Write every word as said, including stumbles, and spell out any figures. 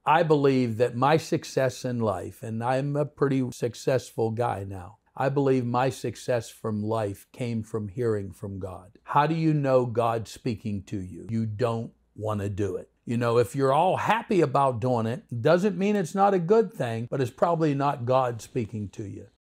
I believe that my success in life, and I'm a pretty successful guy now, I believe my success from life came from hearing from God. How do you know God's speaking to you? You don't want to do it. You know, if you're all happy about doing it, doesn't mean it's not a good thing, but it's probably not God speaking to you.